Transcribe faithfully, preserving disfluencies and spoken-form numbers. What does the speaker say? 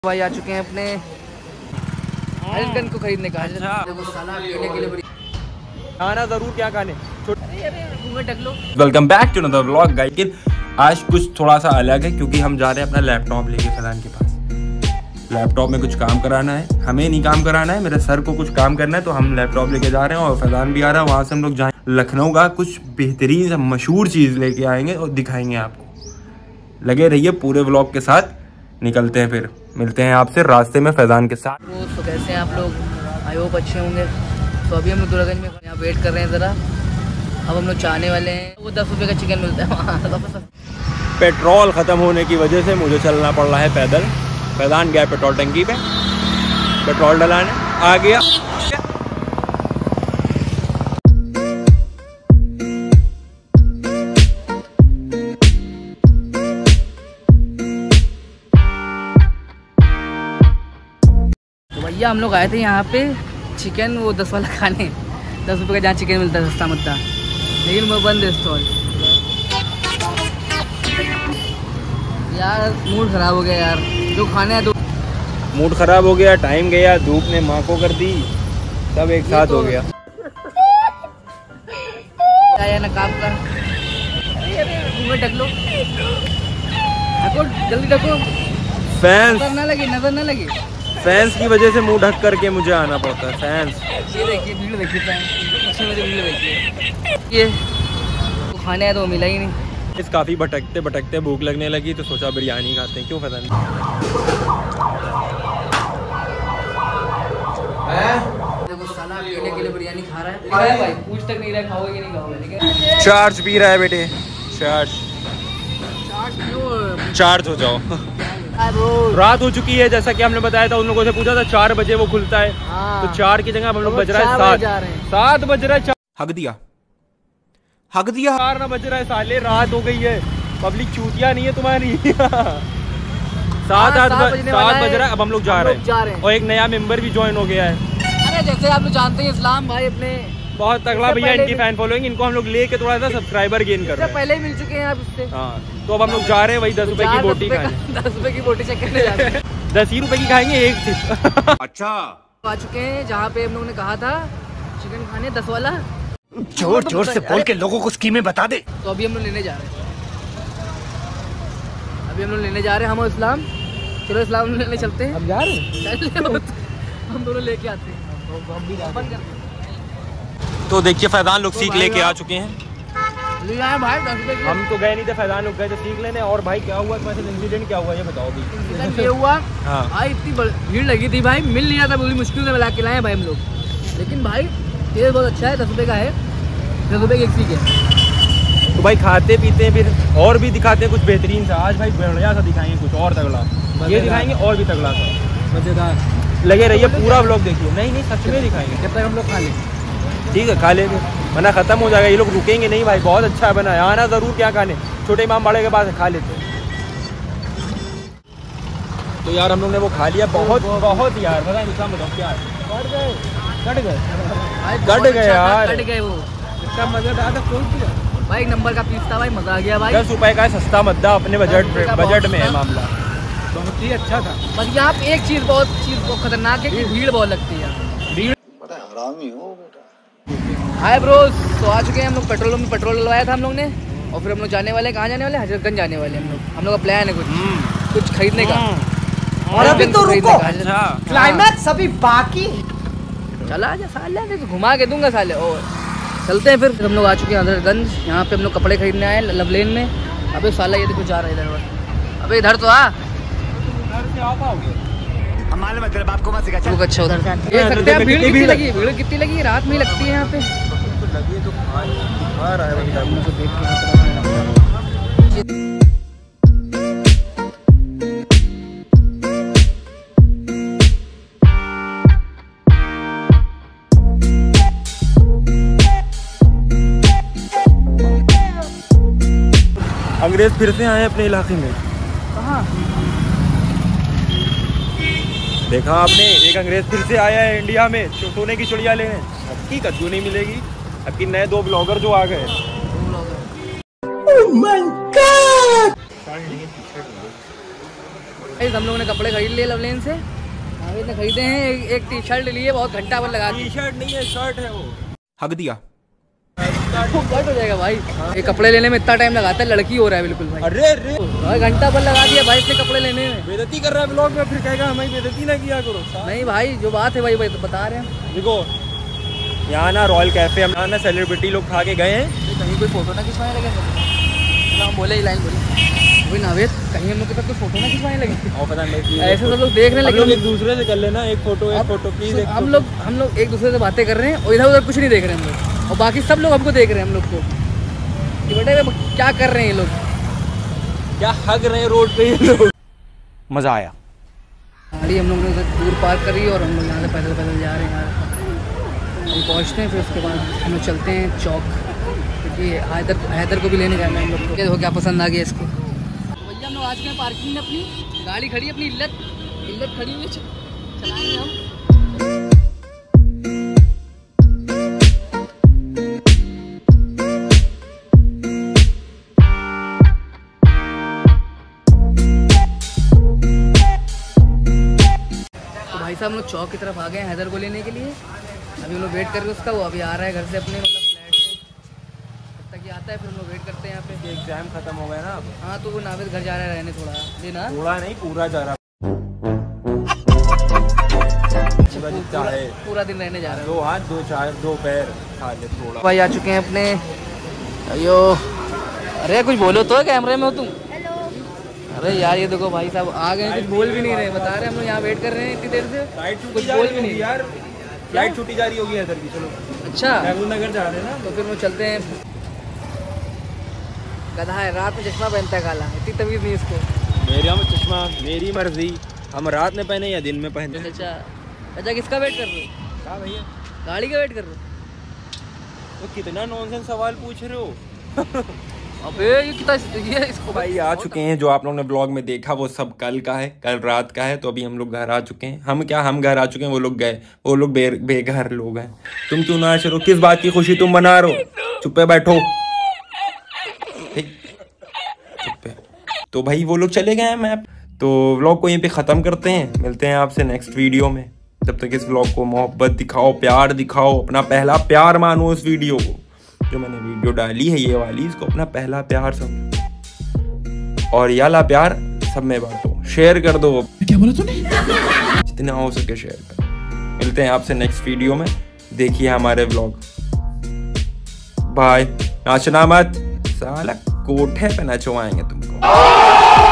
भाई आ चुके हैं अपने हरिगन को खरीदने का। खाना जरूर क्या खाने। Welcome back to another vlog guys. लेकिन आज कुछ थोड़ा सा अलग है क्योंकि हम जा रहे हैं अपना लैपटॉप लेके फैजान के पास। लैपटॉप में कुछ काम कराना है, हमें नहीं काम कराना है, मेरे सर को कुछ काम करना है, तो हम लैपटॉप लेके जा रहे हैं और फैजान भी आ रहा है। वहाँ से हम लोग जाएंगे लखनऊ का कुछ बेहतरीन मशहूर चीज़ लेके आएंगे और दिखाएंगे आपको। लगे रहिए पूरे व्लॉग के साथ। निकलते हैं, फिर मिलते हैं आपसे रास्ते में फैजान के साथ। तो कैसे हैं आप लोग? आई होप अच्छे होंगे। तो अभी हम लोग दुर्गंज में यहाँ वेट कर रहे हैं ज़रा। अब हम लोग चाहने वाले हैं, वो दस रुपये का चिकन मिलता है वहाँ। पेट्रोल ख़त्म होने की वजह से मुझे चलना पड़ रहा है पैदल। फैजान गया पेट्रोल टंकी पे पेट्रोल डलाने, आ गया। भैया हम लोग आए थे यहाँ पे चिकन वो दस वाला खाने, दस रुपये का जहाँ चिकन मिलता है सस्ता मत्ता, लेकिन वो बंद है स्टॉल। यार मूड ख़राब हो गया यार, जो खाने है तो मूड ख़राब हो गया, टाइम गया, धूप ने माँ को कर दी, सब एक साथ तो... हो गया। आया ना काम का, ढक लो ढको, जल्दी ढको, फैंस नजर ना लगे, नजर ना लगे। फैंस की वजह से मुंह ढक करके मुझे आना पड़ता है। फैंस ये देखिए, भीड़ देखिए, फैंस भीड़ देखिए। ये तो खाने है तो मिला ही नहीं। इस काफ़ी भटकते भटकते भूख लगने लगी तो सोचा बिरयानी खाते हैं, क्यों पता नहीं। देखो साला अकेले अकेले बिरयानी खा रहा है। है भाई, पूछ तक नहीं रहा खाओगे कि नहीं खाओगे, लेकिन चार्ज पी रहा है बेटे। चार्ज चार्ज क्यों? चार्ज हो जाओ। रात हो चुकी है, जैसा कि हमने बताया था, उन लोगों से पूछा था चार बजे वो खुलता है। हाँ। तो चार की जगह हम लोग बज रहा है सात सात बज रहा है। हक दिया हक दिया चार ना बज रहा है साले, रात हो गई है। पब्लिक चूतिया नहीं है तुम्हारी। सात आठ सात बज रहा है। अब हम लोग जा रहे हैं और एक नया मेंबर भी ज्वाइन हो गया है। अरे जैसे आप लोग जानते हैं इस्लाम भाई अपने बहुत तगड़ा भैया, इनकी फैन फॉलोइंग, इनको हम लोग लेके थोड़ा सा सब्सक्राइबर गेन कर रहे हैं। पहले ही मिल चुके हैं आप इससे। हाँ, तो अब हम लोग जा रहे हैं वही दस रुपए की बोटी खाने। दस रुपए की बोटी चेक करने जा रहे हैं। दस ही रुपए की खाएंगे एक सिर्फ। अच्छा आ चुके हैं जहाँ पे हम लोगों ने कहा था चिकन खाने दस वाला। जोर जोर से बोल के लोगों को स्कीमें बता दे। तो अभी हम लोग लेने जा रहे हैं, अभी हम लोग लेने जा रहे हैं। हम और इस्लाम, चलो इस्लाम लेने चलते हैं। हम जा रहे हैं, हम दोनों लेके आते हैं। तो देखिए फैजान लोग सीख लेके आ चुके हैं। भाई हम तो गए नहीं थे, फैजान लोग गए थे सीख लेने। और भाई क्या हुआ तुम्हारे साथ, इंसिडेंट क्या हुआ ये बताओ भी। इंसिडेंट ये हुआ, हाँ भाई इतनी भीड़ लगी थी भाई, मिल नहीं रहा था, बड़ी मुश्किल से मिला के लाए भाई हम लोग। लेकिन भाई टेस्ट बहुत अच्छा है, दस रुपये का है, दस रुपये की एक सीख है। तो भाई खाते पीते हैं, फिर और भी दिखाते हैं कुछ बेहतरीन सा। आज भाई बढ़िया सा दिखाएंगे, कुछ और तगड़ा ये दिखाएंगे और भी तगड़ा सा मजेदार। लगे रहिए पूरा व्लॉग देखिए। नहीं नहीं सच में दिखाएंगे, जब तक हम लोग खा लें। ठीक है खा लेंगे, वरना खत्म हो जाएगा। ये लोग रुकेंगे नहीं भाई, बहुत अच्छा है बना है। आना जरूर क्या खाने, छोटे इमाम बाड़े के पास खा लेते हैं। तो यार हम लोग ने वो खा लिया, बहुत बहुत यार पता नहीं बताओ क्या कट गए कट गए कट गए यार, कट गए वो। इसका मजा था भाई, एक नंबर का पीस था भाई, मजा आ गया भाई। दस रुपए का सस्ता मद्दा अपने बजट बजट में है मामला, बहुत ही अच्छा था। बस यहाँ पे एक चीज बहुत चीज बहुत खतरनाक है कि भीड़ बहुत लगती है। भीड़ हरामी हो बेटा। हाय ब्रोस, तो आ चुके हैं हम लोग पेट्रोल में, पेट्रोल डलवाया था हम लोग ने। और फिर हम लोग जाने वाले हैं, कहाँ जाने वाले हैं? हजरतगंज जाने वाले हैं हम लोग। हम लोग का प्लान है कुछ कुछ खरीदने का। और अभी तो रुको, क्लाइमैक्स अभी बाकी। चला आजा साले, तो घुमा के दूंगा साले। और चलते हैं फिर। हम लोग आ चुके हैं हजरतगंज, यहाँ पे हम लोग कपड़े खरीदने आए लवलेन में। अबे साला ये देखो जा रहा है इधर, अबे इधर तो आ। हमारे मतलब आपको मत सिखा। अच्छा उधर ये सकते हैं। भीड़ कितनी लगी है, भीड़ कितनी लगी है, रात में लगती है यहाँ पे। लगी तो खा रहा है तो देख के अंग्रेज फिर से आए अपने इलाके में। कहाँ देखा आपने, एक अंग्रेज फिर से आया है इंडिया में सोने की चिड़िया लेने। अब की कद्दू नहीं मिलेगी, अब की नए दो ब्लॉगर जो आ गए। oh my God! हम लोगों ने कपड़े खरीद लिए लवलेन से। नावेद ने खरीदे हैं, एक, एक टी शर्ट लिए, बहुत घंटा भर लगा दी। टी शर्ट नहीं है, शर्ट है वो। हक दिया कट हो जाएगा भाई। ये कपड़े लेने में इतना टाइम लगाता है, लड़की हो रहा है बिल्कुल भाई। अरे अरे भाई घंटा भर लगा दिया भाई इसने कपड़े लेने में। बेइज्जती कर रहा है ब्लॉग में, फिर कहेगा हमें बेइज्जती ना किया करो। नहीं भाई जो बात है भाई भाई तो बता रहे हैं। देखो यहाँ ना रॉयल कैफे हम ना सेलिब्रिटी लोग खा के गए हैं। कहीं कोई फोटो ना खिंचवाने लगे हम बोले ही लाइन बोले भाई नावेद कहीं हम लोग के साथ कोई फोटो ना खिंचवाने लगे। और पता नहीं ऐसे सब लोग देख रहे हैं, लेकिन एक दूसरे से कर लेना एक फोटो एक फोटो प्लीज। हम लोग हम लोग एक दूसरे से बातें कर रहे हैं और इधर उधर कुछ नहीं देख रहे हम लोग, और बाकी सब लोग हमको देख रहे हैं हम लोग को कि बेटे क्या कर रहे हैं ये लोग, क्या हग रहे हैं रोड पे ये लोग। मजा आया। गाड़ी हम लोग ने उधर दूर पार्क करी और हम लोग यहाँ से पैदल पैदल जा रहे हैं यार। हम पहुँचते हैं फिर उसके बाद हम लोग चलते हैं चौक, क्योंकि हैदर हैदर को भी लेने जाना है हम लोग को। देखो क्या पसंद आ गया इसको। तो भैया हम लोग आज के पार्किंग में अपनी गाड़ी खड़ी है, अपनी इल्लत इल्लत खड़ी हुई चलाएंगे हम। तो भाई साहब हम लोग चौक की तरफ आ गए हैं हैदर को लेने के लिए। अभी हम लोग वेट कर रहे हैं उसका, वो अभी आ रहा है घर से अपने मतलब फ्लैट से। जब तक ये आता है फिर हम लोग वेट करते हैं यहाँ पे। एग्जाम खत्म हो गया ना अब। हाँ तो वो नावेद घर जा रहा है रहने थोड़ा देना। थोड़ा नहीं पूरा जा रहा पूरा, पूरा दिन रहने जा रहा है। दो हाथ दो चार दो पैर खा ले थोड़ा। भाई आ चुके हैं अपने। अयो अरे कुछ बोलो तो कैमरे में हो तुम। अरे यार ये देखो भाई साहब आ गए, कुछ बोल भी नहीं रहे, बता रहे हम लोग यहाँ वेट कर रहे हैं इतनी देर से, कुछ बोल भी नहीं यार। फ्लाइट छुट्टी जारी होगी हैदर की। चलो अच्छा महबूब नगर जा रहे हैं ना, तो फिर वो चलते हैं। गधा है, रात में चश्मा पहनता है काला, इतनी तमीज़ नहीं इसको। मेरा चश्मा मेरी मर्जी, हम रात में पहने या दिन में पहने। अच्छा अच्छा किसका वेट कर रहे हो? क्या भैया गाड़ी का वेट कर रहे हो? तो कितना नॉनसेंस सवाल पूछ रहे हो। अबे ये कितना ये इसको भाई आ चुके हैं, जो आप लोगों ने ब्लॉग में देखा वो सब कल का है, कल रात का है। तो अभी हम लोग घर आ चुके हैं। हम क्या हम घर आ चुके हैं, वो लोग गए, वो लोग बे बेघर लोग हैं। तुम क्यों ना चलो, किस बात की खुशी तुम मना रहे हो? चुप्पे बैठो ठीक, चुप्पे। तो भाई वो लोग चले गए हैं। मैं तो व्लॉग को यहीं पे ख़त्म करते हैं, मिलते हैं आपसे नेक्स्ट वीडियो में। जब तक इस व्लॉग को मोहब्बत दिखाओ, प्यार दिखाओ, अपना पहला प्यार मानो इस वीडियो को। जो मैंने वीडियो डाली है ये वाली, इसको अपना पहला प्यार समझो और ये वाला प्यार सब में बांटो, शेयर कर दो। क्या बोला तूने? जितना हो सके शेयर कर। मिलते हैं आपसे नेक्स्ट वीडियो में, देखिए हमारे व्लॉग। बाय। नाचना मत साला, कोठे पे नचवाएंगे तुमको।